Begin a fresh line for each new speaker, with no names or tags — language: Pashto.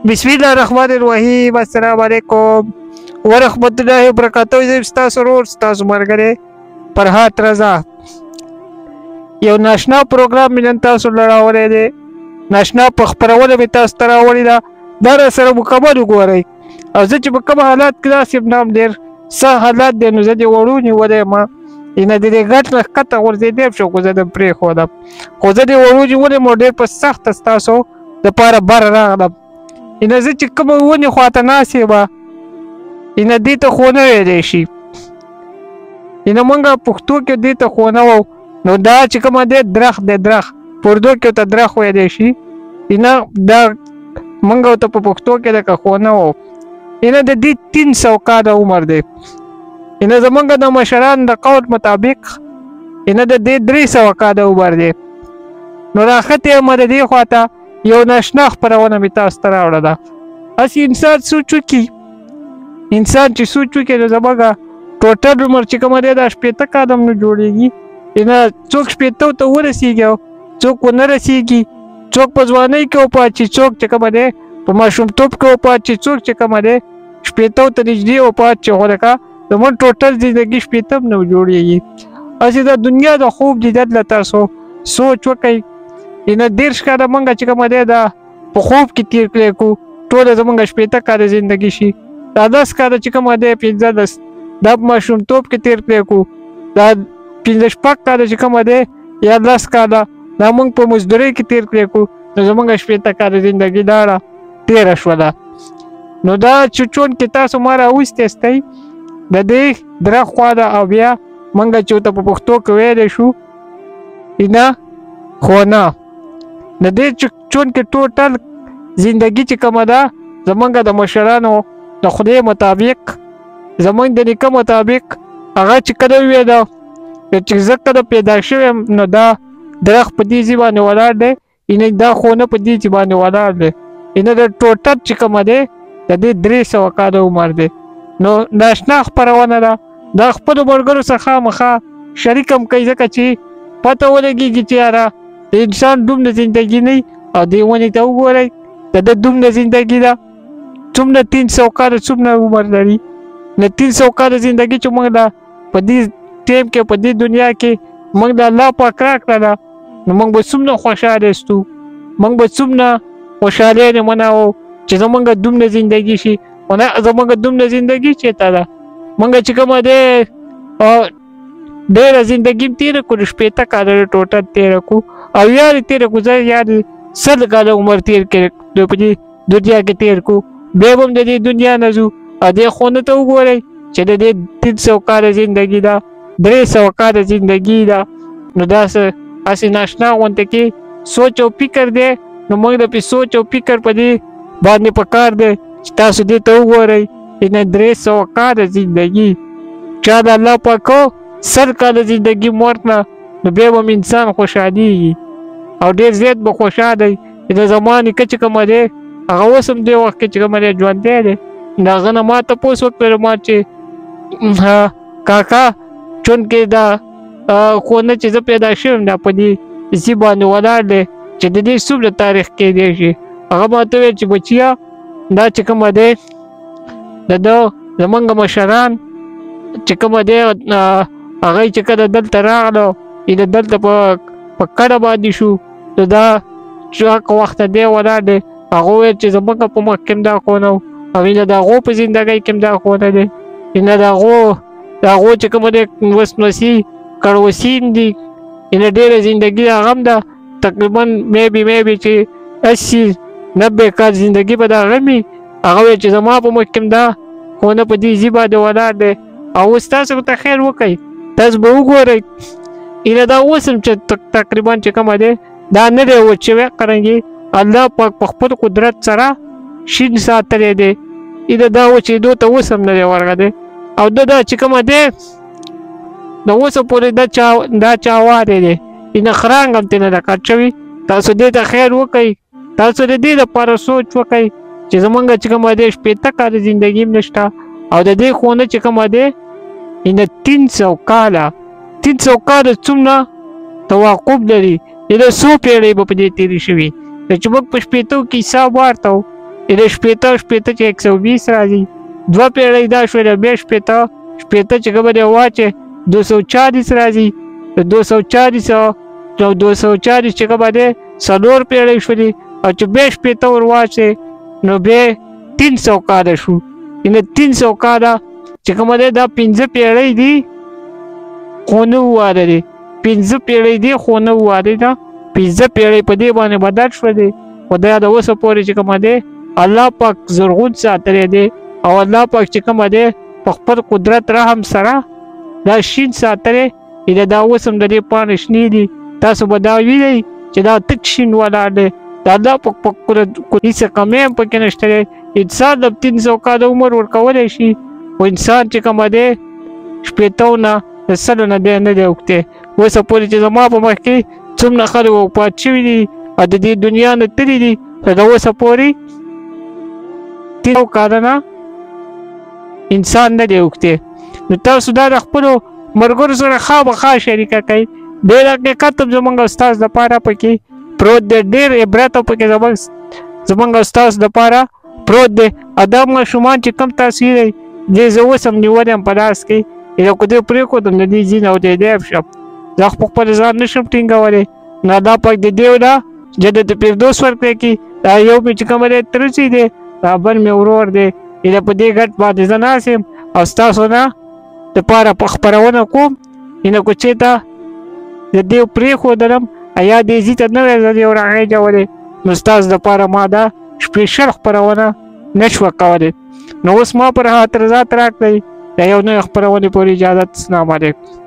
बिस्मिल्लाहिर्रहमानिर्रहीम अस्सलाम वालेकुम वरहमतुल्लाहि वबरकातुहू। ستاسو ورور ستاسو ملګری فرحات رضا یو ناشنا پروګرام نن تاسو لراوړی دی. ناشنا په خپرونه مې تاسو ته راوړې ده، دا راسره مکمل وګورئ. او زه چې په کوم حالات کې داسې یم نام ډېر څه حالات دی، نو زه دې وړو نیولی یم، نه د دې ګټ نه ښکته غورځېدی شو، خو زه د پرېښودم. خو زه دې وړو نیولی یم او ډېر په سخته ستاسو دپاره بر راغلم. نه زه چې کومه ونې خواته ناست یم، نه دې ته خونه ویلی شي، نه مونږ پښتو کې دې ته خونه وو، نو دا چې کومه دی درخت دی، درخت په اردو کې ورته درخت ویلی شي، نه دا مونږ ورته په پښتو کې لکه خونه وو. نه د دې 300 کاله عمر دی. نه زمونږ د مشرانو د قول مطابق نه د دې 300 کاله عمر دی. نو راختې یم د دې خواته یو ناشنا خپرونه مې تاسو ته راوړه ده. هسې انسان سوچ وکړي، انسان چې سوچ وکړي نو زموږ ټوټل عمر چې کومه دی دا 80 کاله هم نه جوړېږي. نه څوک 80 ته ورسېږي او څوک ونه رسېږي، څوک په ځوانۍ کې وپات شي، څوک چې کومه دی په ماشومتوب کې وپات شي، څوک چې کومه دی 80 ته نږدې وپات شي. خو لکه زموږ ټوټل زندګي 80 هم نه جوړېږي. هسې د دنیا د خوب دیدن له تاسو سوچ وکئ. نه 30 کاله مونږ چې کومه دی دا په خوب کې تېر کړی کړو، ټوله زمونږ 80 کاله زندګي شي. دا 10 کاله چې کومه دی 15 دا په ماشومتوب کې تېر کړی کړو، دا 15 کاله چې کومه دی یا 10 کاله دا مونږ په مزدورۍ کې تېر کړی کړو، نو زمونږ 80 کاله زندګي لاړه تېره شوله. نو دا چې چون کې تاسو ما راوستې استئ د دې درخت خوا ده، او بیا مونږ چې ورته په پښتو کې ویلی شو نه خونه. د دې چون کې ټوټل زندګي چې کومه ده زمونږ د مشرانو د خدای مطابق، زمونږ د نیکه مطابق هغه چې کله وویله چې زه کله پیدا شوی یم نو دا درخت په دې ځای باندې ولاړ دی، یعنې دا خونه په دې ځای باندې ولاړ دی. یعنې د ټوټل چې کومه دی د دې 300 کاله عمر دی. نو ناشنا خپرونه ده، دا خپلو ملګرو څخه خامخا شریک هم کوئ، ځکه چې پته ولګېږي چې یاره د انسان دومره زندګي نه او دې ونې ته وګورئ د ده دومره زندګي ده، څومره 300 کاله څومره عمر لري. نه 300 کاله زندګي چې موږ له په دې ټیم کې په دې دنیا کې موږ د الله پاک راکړله، نو موږ به څومره خوشحاله استو، موږ به څومره خوشحالۍ نه مناوو چې زموږ دومره زندګي شي. خو نه زموږ دومره زندګي چېرته ده، موږ چې کومه دی ډېره زندګي هم تېره کړو، 80 کاله ټوټل تېره کړو، او یارې تېره کړو، زه یارې 100 کاله عمر تېر کړی په دې دنیا کې تېر کړو. بیا به هم د دې دنیا نه ځو، او دې خونه ته وګورئ چې د دې 300 کاله زندګي ده، 300 کاله زندګي ده. نو دا هسې ناشنا غونته کې سوچ او فکر دی، نو موږ د سوچ او فکر په دې باندې پکار دی چې تاسو دې ته وګورئ چې 300 کاله زندګي چا د الله پاک 100 کاله زندګي ورکړه، نو بیا به هم انسان خوشحالېږي او ډېر زیات به خوشحاله وي. د زما نیکه چې کومه دی هغه اوس هم دې وخت کې چې کومه دی ژوندی دی، د هغه نه ما تپوس وکړل ما چې کاکا چونکې دا خونه چې زه پیدا شوی یم دا په دې ځای باندې ولاړ دی چې د دې څومره تاریخ کېدی شي. هغه ما ته وویل چې بچیا دا چې کومه دی د ده زمونږ مشران چې کومه دی هغه چې کله دلته راغلو یا دلته په کډه باندې شو، نو دا چې هغه وخت دی ولاړ دی، هغه وویل چې زمونږ په مخ کې هم دا خونه و، او نه د هغو په زندګۍ کې هم دا خونه دی، نه د هغو چې کومه دی وسمسي کړوسین دي، نه ډېره زندګي هغه هم ده، تقریبا میبي چې 80-90 کال زندګي به د هغه وي. هغه ویل چې زما په مخ کې هم دا خونه په دې ځای باندې ولاړ دی. او اوس تاسو ورته خیر وکئ، تاسو به وګورئ ایله دا اوس هم چې تقریبا چې کومه دی دا نه دی وچ شوی، قرنګې الله پاک په خپل قدرت سره شین ساتلی دی. ایله دا وچېدو ته اوس هم نه دی ورغلی، او دا چې کومه دی د اوسه پورې دا چاواری دی، اینه خرانګ هم ترې نه ده کټ شوي. تاسو دې ته خیر وکئ، تاسو د دې لپاره سوچ وکئ چې زمونږ چې کومه دی 80 کاله زندګي هم نشته، او د دې خونه چې کومه دی اینه 300 کاله څومره توقف لري، اینه 100 پیړۍ به په دې تېرې شوي. چې موږ په 80 کې حساب ورته د شپېته شپېته چې 120 راځي 2 پیړۍ دا شوې بیا شپېته شپېته چې کومه دی واچې 240 راځي 240 نو 240 چې کومه دی 4 پیړۍ شولې او چې بیا شپېته ور واچې نو بیا 300 کاله شو یعنې 300 کاله چې کومه دی دا 5 پیړۍ دي خو نه واده دی 5 پیړۍ دي خو نه واده ده 5 پیړۍ په دې باندې بدل شوه دی خو دا د اوسه پورې چې کومه دی الله پاک زرغون ساتلی دی او الله پاک چې کومه دی په خپل قدرت رحم سره دا شین ساتلی دا اوس هم د دې پاڼې شنې دي تاسو به دا وینئ چې دا تک شین ولاړ دی د الله پاک په قدرت هېڅ کمی هم پکې نشته دی انسان د 300 کاله عمر ورکولی شي خو انسان چې کومه دی شپېتو نه د سلو نه دی نه دی اوږدی اوسه پورې چې زما په مخ کې څومره خلک وفات شوي دي او د دې دنیا نه تللي دي د اوسه پورې 300 کاله نه انسان نه دی اوږدی نو تاسو دا د خپلو ملګرو سره خامخا شریکه کوئ ډېر حقیقت هم زموږ استاذ دپاره پکې پروت دی ډېر عبرت هم پکې زموږ استاذ دپاره پروت دی او دا ماشومان چې کوم تاسو یې دی زه اوس هم نیولی یم په لاس کې که دې پرېښودم د دې ځینې او د دې شم زه په خپل ځان نشم ټینګولی نو الله پاک د دې نه جنت فردوس ورکړی کړي دا یو مې چې کومه دی ترڅی دی دا بل مې ورور دی په دې ګټ باندې زه ناست یم او ستاسو نه دپاره په خپرونه کوم که چېرته د دې پرېښودلم یا دې ځي ته نوی زه یو راغېجولی نو ستاسو دپاره ما دا سپېشل خپرونه نه شوه کولی نو اوس ما پر خاطر ذات راکړئ د یو نوې خپرونې پورې اجازت السلام علیکم